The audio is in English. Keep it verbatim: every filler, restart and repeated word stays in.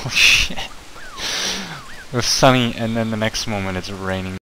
Oh shit. It was sunny and then the next moment it's raining.